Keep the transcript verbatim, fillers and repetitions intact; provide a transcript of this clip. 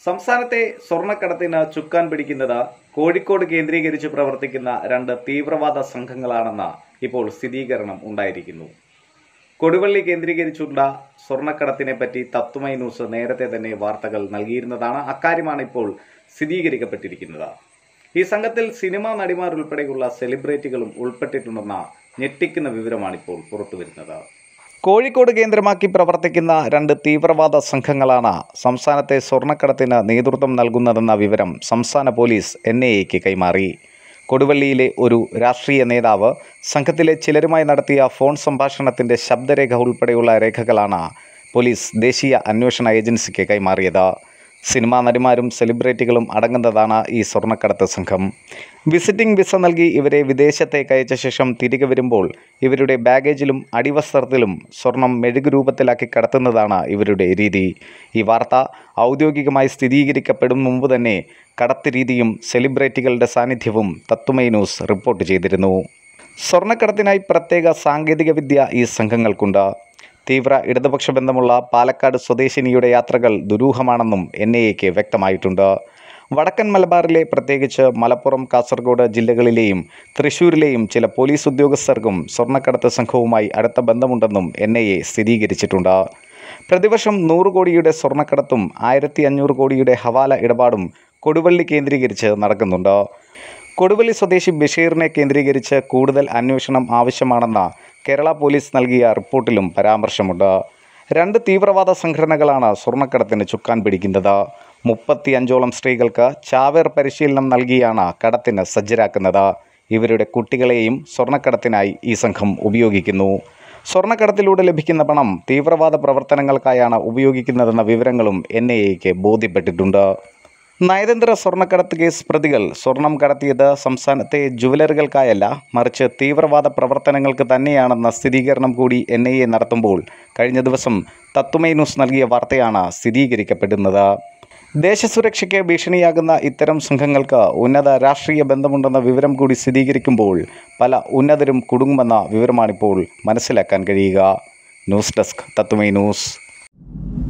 സംസ്ഥാനത്തെ സ്വർണ്ണക്കടത്തിന് ചുക്കാൻ പിടിക്കുന്നത് കോഴിക്കോട് കേന്ദ്രീകരിച്ച് പ്രവർത്തിക്കുന്ന രണ്ട് തീവ്രവാദ സംഘങ്ങളാണെന്ന് ഇപ്പോൾ സ്ഥിരീകരണം ഉണ്ടായിരിക്കുന്നു. കൊടുവള്ളി കേന്ദ്രീകരിച്ചുള്ള സ്വർണ്ണക്കടത്തിനെ പറ്റി തത്വമൈ ന്യൂസ് നേരത്തെ തന്നെ വാർത്തകൾ നൽകിയിരുന്നതാണ്. അക്കാര്യമാണ് ഇപ്പോൾ സ്ഥിരീകരിക്കപ്പെട്ടിരിക്കുന്നത്. ഈ സംഘത്തിൽ സിനിമാ നടിമാർ ഉൾപ്പെടെയുള്ള സെലിബ്രിറ്റികളും ഉൾപ്പെട്ടിട്ടുണ്ടെന്ന ഞെട്ടിക്കുന്ന വിവരമാണിപ്പോൾ പുറത്തുവരുന്നത്. കോഴിക്കോട് കേന്ദ്രമാക്കി പ്രവർത്തിക്കുന്ന രണ്ട് തീവ്രവാദ സംഘങ്ങളാണ് സംസ്ഥാനത്തെ സ്വർണ്ണക്കടത്തിന് നേതൃത്വം നൽകുന്നതെന്ന വിവരം സംസ്ഥാന പോലീസ് എൻ ഐ എക്ക് കൈമാറി. കൊടുവള്ളിയിലെ ഒരു രാഷ്ട്രീയ നേതാവ് സംഘത്തിലെ ചിലരുമായി നടത്തിയ ഫോൺ സംഭാഷണത്തിൻ്റെ ശബ്ദരേഖ ഉൾപ്പെടെയുള്ള രേഖകളാണ് പോലീസ് ദേശീയ അന്വേഷണ ഏജൻസിക്ക് കൈമാറിയത്. സിനിമാ നടിമാരും സെലിബ്രിറ്റികളും അടങ്ങുന്നതാണ് ഈ സ്വർണ്ണക്കടത്ത് സംഘം. വിസിറ്റിംഗ് വിസ നൽകി ഇവരെ വിദേശത്തേക്ക് അയച്ച ശേഷം തിരികെ വരുമ്പോൾ ഇവരുടെ ബാഗേജിലും അടിവസ്ത്രത്തിലും സ്വർണം മെഴുകു രൂപത്തിലാക്കി കടത്തുന്നതാണ് ഇവരുടെ രീതി. ഈ വാർത്ത ഔദ്യോഗികമായി സ്ഥിരീകരിക്കപ്പെടും മുമ്പ് തന്നെ കടത്ത് രീതിയും സെലിബ്രിറ്റികളുടെ സാന്നിധ്യവും തത്വമൈ ന്യൂസ് റിപ്പോർട്ട് ചെയ്തിരുന്നു. സ്വർണ്ണക്കടത്തിനായി പ്രത്യേക സാങ്കേതികവിദ്യ ഈ സംഘങ്ങൾക്കുണ്ട്. തീവ്ര ഇടതുപക്ഷ ബന്ധമുള്ള പാലക്കാട് സ്വദേശിനിയുടെ യാത്രകൾ ദുരൂഹമാണെന്നും എൻ ഐ എക്ക് വ്യക്തമായിട്ടുണ്ട്. വടക്കൻ മലബാറിലെ പ്രത്യേകിച്ച് മലപ്പുറം, കാസർഗോഡ് ജില്ലകളിലെയും തൃശ്ശൂരിലെയും ചില പോലീസ് ഉദ്യോഗസ്ഥർക്കും സ്വർണ്ണക്കടത്ത് സംഘവുമായി അടുത്ത ബന്ധമുണ്ടെന്നും എൻ ഐ എ സ്ഥിരീകരിച്ചിട്ടുണ്ട്. പ്രതിവർഷം നൂറ് കോടിയുടെ സ്വർണ്ണക്കടത്തും ആയിരത്തി അഞ്ഞൂറ് കോടിയുടെ ഹവാല ഇടപാടും കൊടുവള്ളി കേന്ദ്രീകരിച്ച് നടക്കുന്നുണ്ട്. കൊടുവള്ളി സ്വദേശി ബഷീറിനെ കേന്ദ്രീകരിച്ച് കൂടുതൽ അന്വേഷണം ആവശ്യമാണെന്ന് കേരള പോലീസ് നൽകിയ റിപ്പോർട്ടിലും പരാമർശമുണ്ട്. രണ്ട് തീവ്രവാദ സംഘടനകളാണ് സ്വർണ്ണക്കടത്തിന് ചുക്കാൻ പിടിക്കുന്നത്. മുപ്പത്തി അഞ്ചോളം സ്ത്രീകൾക്ക് ചാവേർ പരിശീലനം നൽകിയാണ് കടത്തിന് സജ്ജരാക്കുന്നത്. ഇവരുടെ കുട്ടികളെയും സ്വർണ്ണക്കടത്തിനായി ഈ സംഘം ഉപയോഗിക്കുന്നു. സ്വർണ്ണക്കടത്തിലൂടെ ലഭിക്കുന്ന പണം തീവ്രവാദ പ്രവർത്തനങ്ങൾക്കായാണ് ഉപയോഗിക്കുന്നതെന്ന വിവരങ്ങളും എൻ ഐ എക്ക് ബോധ്യപ്പെട്ടിട്ടുണ്ട്. നയതന്ത്ര സ്വർണ്ണക്കടത്ത് കേസ് പ്രതികൾ സ്വർണം കടത്തിയത് സംസ്ഥാനത്തെ ജുവലറികൾക്കായല്ല, മറിച്ച് തീവ്രവാദ പ്രവർത്തനങ്ങൾക്ക് തന്നെയാണെന്ന സ്ഥിരീകരണം കൂടി എൻ ഐ എ നടത്തുമ്പോൾ കഴിഞ്ഞ ദിവസം തത്വമൈ ന്യൂസ് നൽകിയ വാർത്തയാണ് സ്ഥിരീകരിക്കപ്പെടുന്നത്. ദേശസുരക്ഷയ്ക്ക് ഭീഷണിയാകുന്ന ഇത്തരം സംഘങ്ങൾക്ക് ഉന്നത രാഷ്ട്രീയ ബന്ധമുണ്ടെന്ന വിവരം കൂടി സ്ഥിരീകരിക്കുമ്പോൾ പല ഉന്നതരും കുടുങ്ങുമെന്ന വിവരമാണിപ്പോൾ മനസ്സിലാക്കാൻ കഴിയുക. News desk Tatwamayi news.